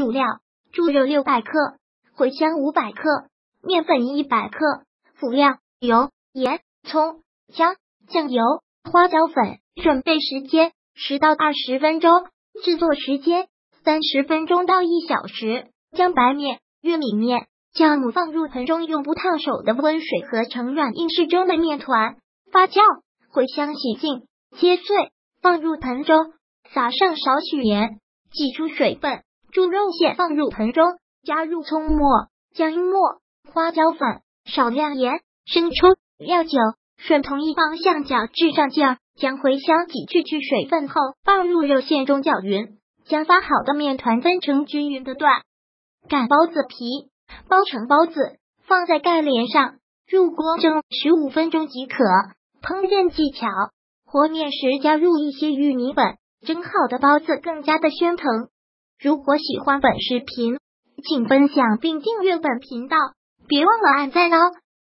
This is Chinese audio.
主料：猪肉600克，茴香500克，面粉100克。辅料：油、盐、葱、姜、酱油、花椒粉。准备时间10到20分钟，制作时间30分钟到1小时。将白面、玉米面、酵母放入盆中，用不烫手的温水合成软硬适中的面团，发酵。茴香洗净，切碎，放入盆中，撒上少许盐，挤出水分。猪肉馅放入盆中，加入葱末、姜末、花椒粉，少量盐、生抽、料酒，顺同一方向搅至上劲儿。将茴香挤去水分后，放入肉馅中搅匀，将发好的面团分成均匀的段。擀包子皮，包成包子，放在盖帘上，入锅蒸15分钟即可。烹饪技巧：和面时加入一些玉米粉，蒸好的包子更加的鲜腾。如果喜欢本视频，请分享并订阅本频道，别忘了按赞哦。